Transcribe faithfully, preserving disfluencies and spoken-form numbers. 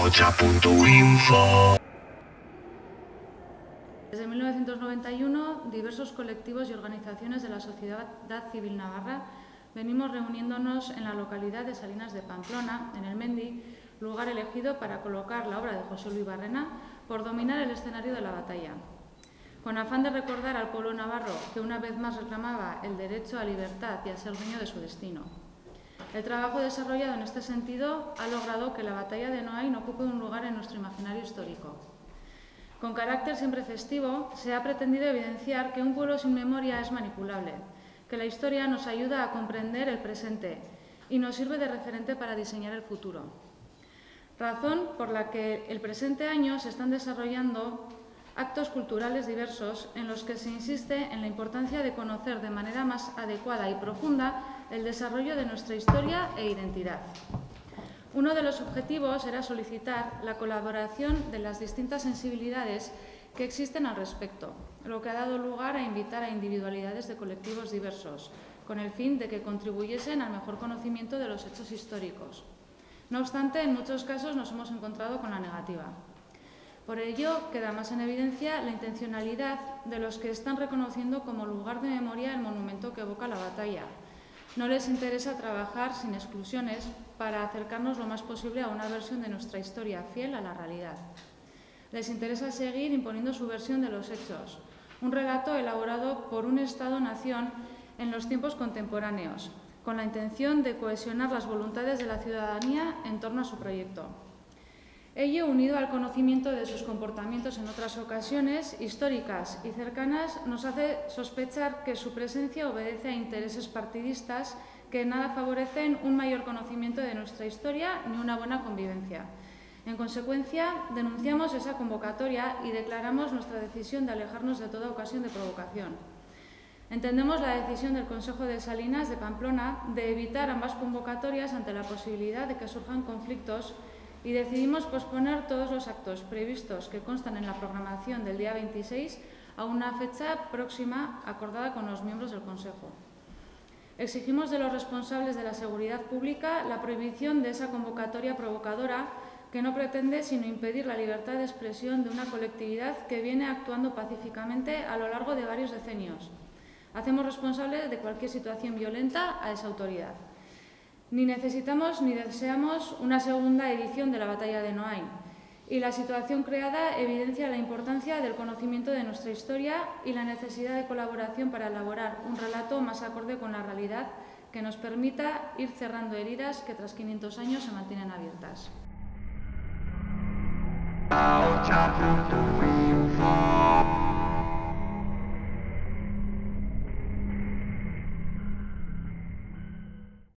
ocha punto info. Desde mil novecientos noventa y uno, diversos colectivos y organizaciones de la sociedad civil navarra venimos reuniéndonos en la localidad de Salinas de Pamplona, en el Mendi, lugar elegido para colocar la obra de José Luis Barrena por dominar el escenario de la batalla. Con afán de recordar al pueblo navarro que una vez más reclamaba el derecho a libertad y a ser dueño de su destino. El trabajo desarrollado en este sentido ha logrado que la batalla de Noain ocupe un lugar en nuestro imaginario histórico. Con carácter siempre festivo, se ha pretendido evidenciar que un pueblo sin memoria es manipulable, que la historia nos ayuda a comprender el presente y nos sirve de referente para diseñar el futuro. Razón por la que el presente año se están desarrollando actos culturales diversos en los que se insiste en la importancia de conocer de manera más adecuada y profunda el desarrollo de nuestra historia e identidad. Uno de los objetivos era solicitar la colaboración de las distintas sensibilidades que existen al respecto, lo que ha dado lugar a invitar a individualidades de colectivos diversos, con el fin de que contribuyesen al mejor conocimiento de los hechos históricos. No obstante, en muchos casos nos hemos encontrado con la negativa. Por ello, queda más en evidencia la intencionalidad de los que están reconociendo como lugar de memoria el monumento que evoca la batalla. No les interesa trabajar sin exclusiones para acercarnos lo más posible a una versión de nuestra historia fiel a la realidad. Les interesa seguir imponiendo su versión de los hechos, un relato elaborado por un Estado-nación en los tiempos contemporáneos, con la intención de cohesionar las voluntades de la ciudadanía en torno a su proyecto. Ello, unido al conocimiento de sus comportamientos en otras ocasiones históricas y cercanas, nos hace sospechar que su presencia obedece a intereses partidistas que en nada favorecen un mayor conocimiento de nuestra historia ni una buena convivencia. En consecuencia, denunciamos esa convocatoria y declaramos nuestra decisión de alejarnos de toda ocasión de provocación. Entendemos la decisión del Consejo de Salinas de Pamplona de evitar ambas convocatorias ante la posibilidad de que surjan conflictos y decidimos posponer todos los actos previstos que constan en la programación del día veintiséis a una fecha próxima acordada con los miembros del Consejo. Exigimos de los responsables de la seguridad pública la prohibición de esa convocatoria provocadora que no pretende sino impedir la libertad de expresión de una colectividad que viene actuando pacíficamente a lo largo de varios decenios. Hacemos responsable de cualquier situación violenta a esa autoridad. Ni necesitamos ni deseamos una segunda edición de la batalla de Noain, y la situación creada evidencia la importancia del conocimiento de nuestra historia y la necesidad de colaboración para elaborar un relato más acorde con la realidad que nos permita ir cerrando heridas que tras quinientos años se mantienen abiertas.